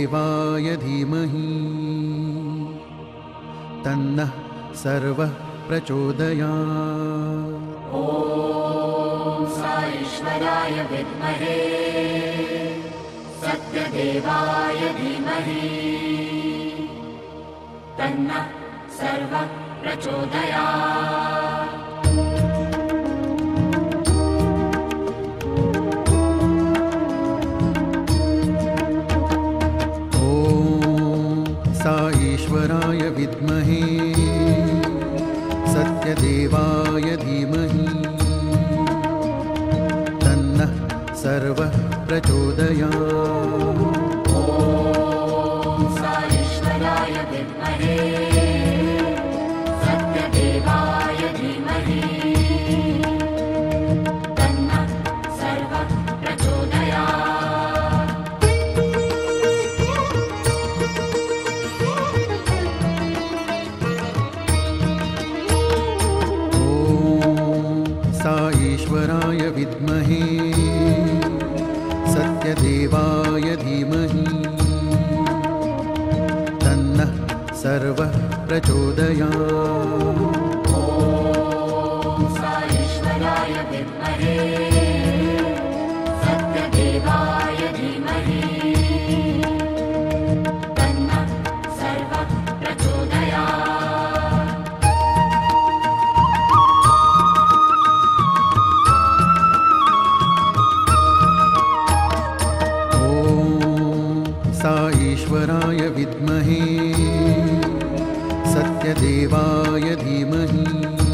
देवाय धीमहि तन्नः सर्वः प्रचोदयात्। ॐ साईश्वराय विद्महे सत्यदेवाय धीमहि तन्नः सर्वः प्रचोदयात्। साईश्वराय विद्महे सत्यदेवाय धीमहि तन्नः सर्वः प्रचोदयात्। ॐ साईश्वराय विद्महे सत्यदेवाय धीमहि तन्नः सर्वः प्रचोदयात्। साईश्वराय विद्महे सत्यदेवाय धीमहि तन्नः सर्वः प्रचोदयात्। ॐ साईश्वराय विद्महे सत्यदेवाय धीमहि तन्नः सर्वः प्रचोदयात्। साईश्वराय विद्महे सत्यदेवाय धीमहि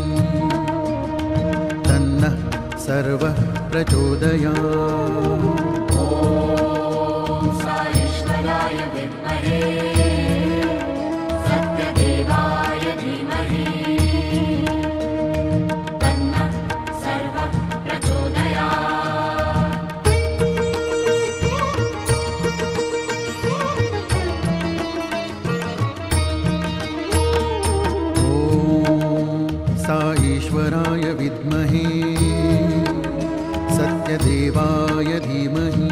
तन्नः सर्वः प्रचोदयात्। ॐ साईश्वराय विद्महे सत्यदेवाय धीमहि तन्नः सर्वः प्रचोदयात्। साईश्वराय विद्महे सत्यदेवाय धीमहि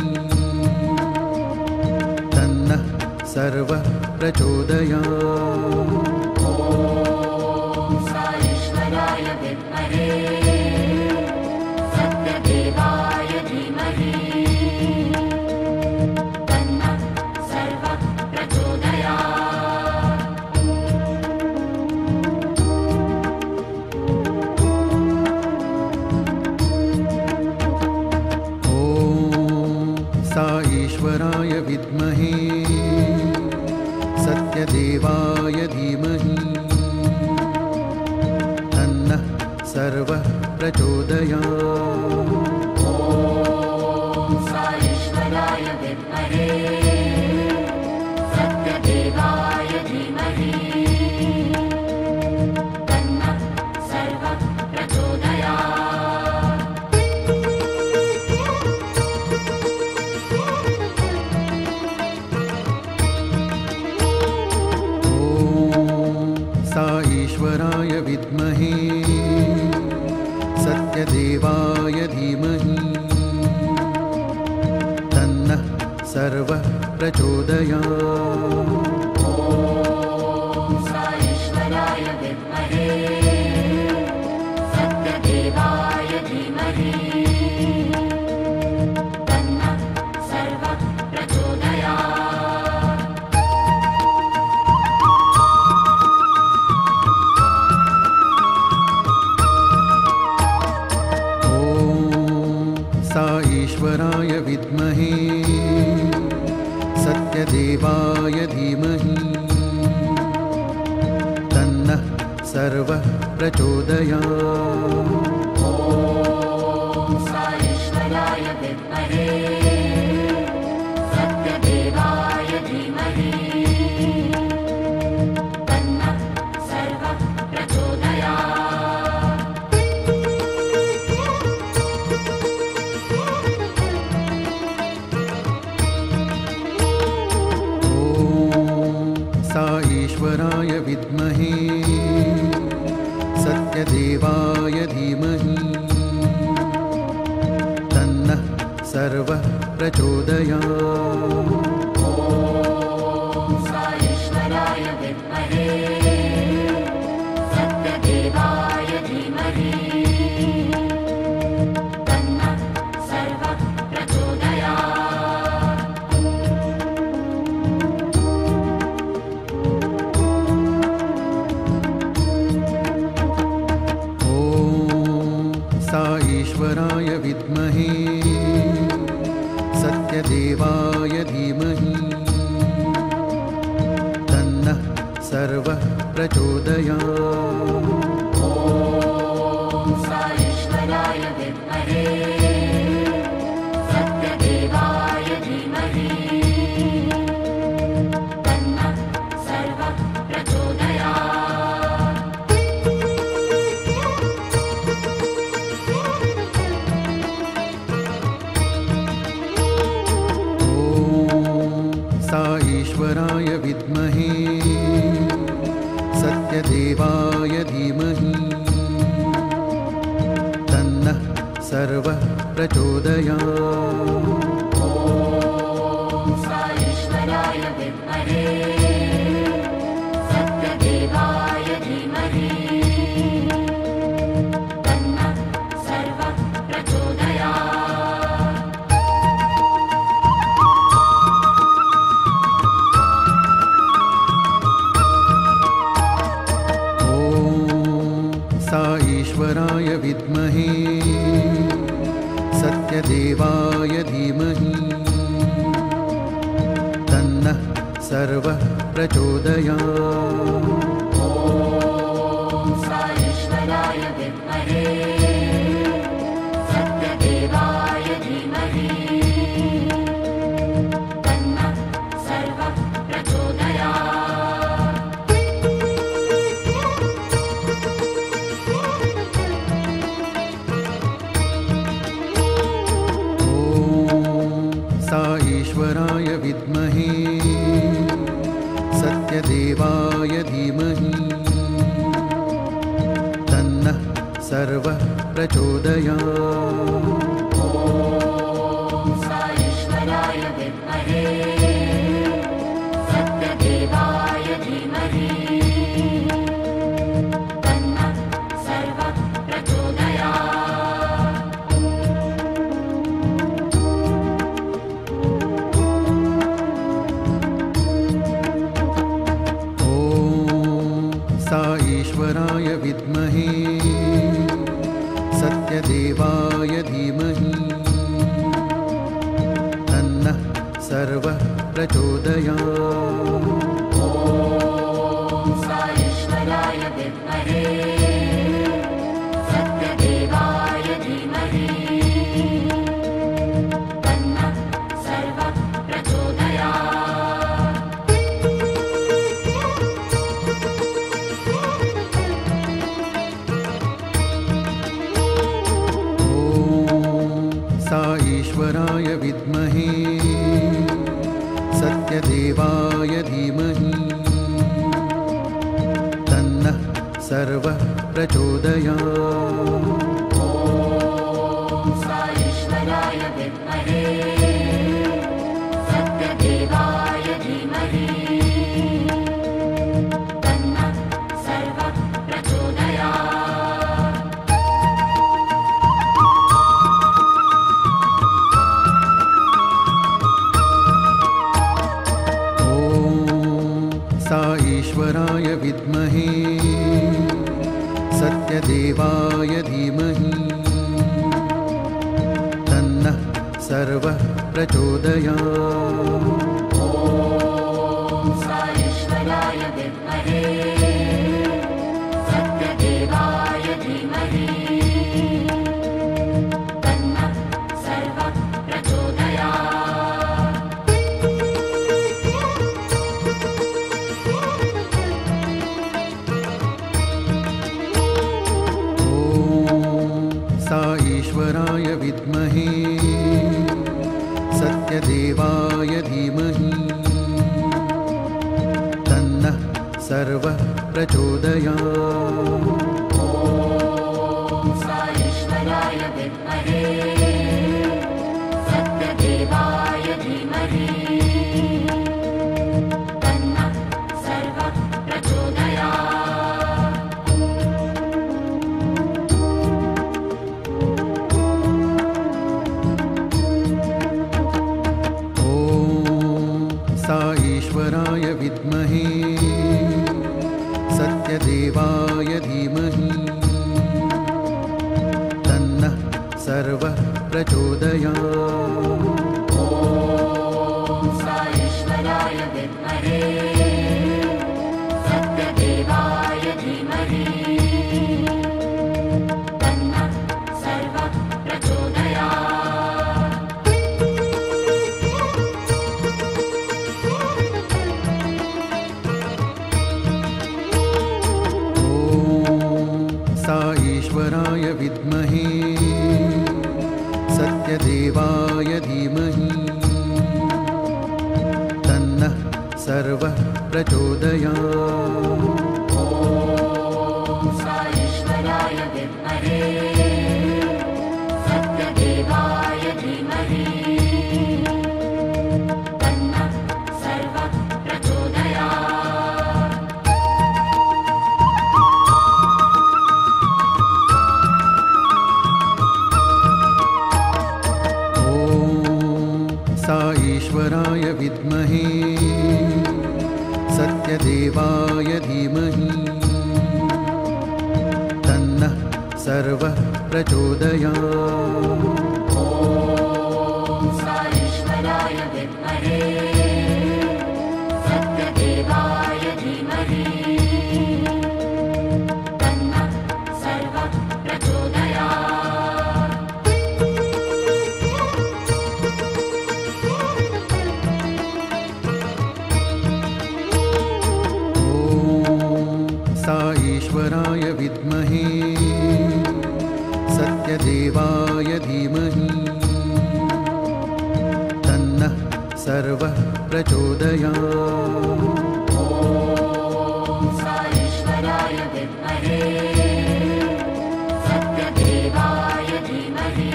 तन्नः सर्वः प्रचोदयात्। ॐ साईश्वराय विद्महे सत्यदेवाय धीमहि तन्नः सर्वः प्रचोदयात्। साईश्वराय विद्महे सत्यदेवाय धीमहि तन्नः सर्वः प्रचोदयात्। ॐ साईश्वराय विद्महे सत्यदेवाय धीमहि तन्नः सर्वः प्रचोदयात्। साईश्वराय विद्महे सत्यदेवाय धीमहि तन्नः सर्वः प्रचोदयात्। ॐ साईश्वराय विद्महे सत्यदेवाय धीमहि तन्नः सर्वः प्रचोदयात्। साईश्वराय विद्महे सत्यदेवाय धीमहि तन्नः सर्वः प्रचोदयात्। ॐ साईश्वराय विद्महे सत्यदेवाय धीमहि तन्नः सर्वः प्रचोदयात्। साईश्वराय विद्महे सत्यदेवाय धीमहि तन्नः सर्वः प्रचोदयात्। सर्वः प्रचोदयात्। ॐ सा ईश्वराय विद्महे सत्यदेवाय धीमहि तन्नः सर्वः प्रचोदयात्। ॐ सा ईश्वराय विद्महे सत्यदेवाय धीमहि तन्नः सर्वः प्रचोदयात्। ॐ सा ईश्वराय विद्महे सत्यदेवाय धीमहि तन्नः सर्वः प्रचोदयात्। ॐ सा ईश्वराय विद्महे सत्यदेवाय धीमहि तन्नः सर्वः प्रचोदयात्। ॐ सा ईश्वराय विद्महे सत्यदेवाय धीमहि तन्नः सर्वः प्रचोदयात्। ॐ सा ईश्वराय विद्महे सत्यदेवाय धीमहि तन्नः सर्वः प्रचोदयात्। ॐ सा ईश्वराय विद्महे सत्यदेवाय धीमहि तन्नः सर्वः प्रचोदयात्। ॐ सा ईश्वराय विद्महे सत्यदेवाय धीमहि तन्नः सर्वः प्रचोदयात्। ॐ सा ईश्वराय विद्महे सत्यदेवाय धीमहि तन्नः सर्वः प्रचोदयात्। ॐ सा ईश्वराय विद्महे सत्यदेवाय धीमहि तन्नः सर्वः प्रचोदयात्। ॐ सा ईश्वराय विद्महे सत्यदेवाय धीमहि तन्नः सर्वः प्रचोदयात्। ॐ सा ईश्वराय विद्महे सत्यदेवाय धीमहि तन्नः सर्वः प्रचोदयात्। ॐ सा ईश्वराय विद्महे सत्यदेवाय धीमहि तन्नः सर्वः प्रचोदयात्। ॐ सा ईश्वराय विद्महे सत्यदेवाय धीमहि तन्नः सर्वः प्रचोदयात्। ॐ सा ईश्वराय विद्महे सत्यदेवाय धीमहि तन्नः सर्वः प्रचोदयात्। ॐ सा ईश्वराय विद्महे सत्यदेवाय धीमहि तन्नः सर्वः प्रचोदयात्। ॐ सा ईश्वराय विद्महे ईश्वराय विद्महे सत्यदेवाय धीमहि तन्नः सर्वः प्रचोदयात्। सा ईश्वराय विद्महे सत्यदेवाय धीमहि तन्नः सर्वः प्रचोदयात्। ॐ सा ईश्वराय विद्महे सत्यदेवाय धीमहि तन्नः सर्वः प्रचोदयात्। सा ईश्वराय विद्महे सत्यदेवाय धीमहि तन्नः सर्वः प्रचोदयात्। ॐ सा ईश्वराय विद्महे सत्यदेवाय धीमहि तन्नः सर्वः प्रचोदयात्। सा ईश्वराय विद्महे सत्यदेवाय धीमहि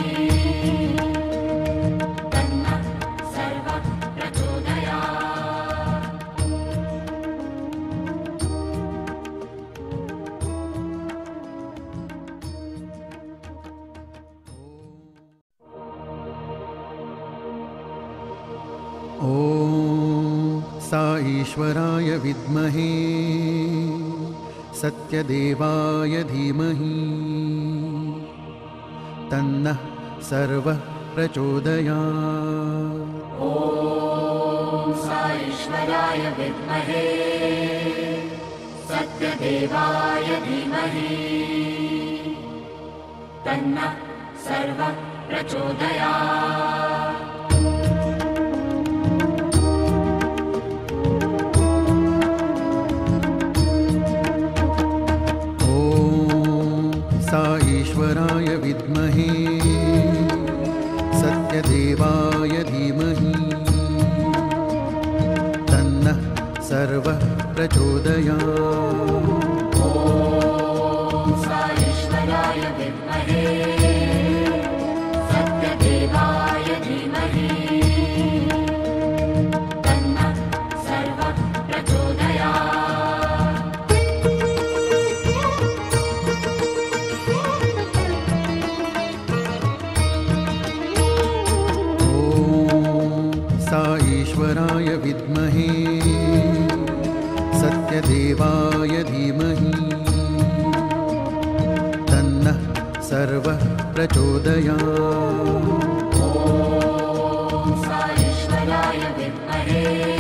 तन्नः सर्वः प्रचोदयात्। ॐ सा ईश्वराय विद्महे सत्यदेवाय धीमहि तन्नः सर्वः प्रचोदयात्। सा ईश्वराय विद्महे सत्यदेवाय धीमहि तन्नः सर्वः प्रचोदयात्। ॐ सा ईश्वराय विद्महे सत्यदेवाय धीमहि तन्नः सर्वः प्रचोदयात्। सा ईश्वराय विद्महे सत्यदेवाय धीमहि तन्नः सर्वः प्रचोदयात्। ॐ सा ईश्वराय विद्महे सत्यदेवाय धीमहि तन्नः सर्वः प्रचोदयात्। सा ईश्वराय विद्महे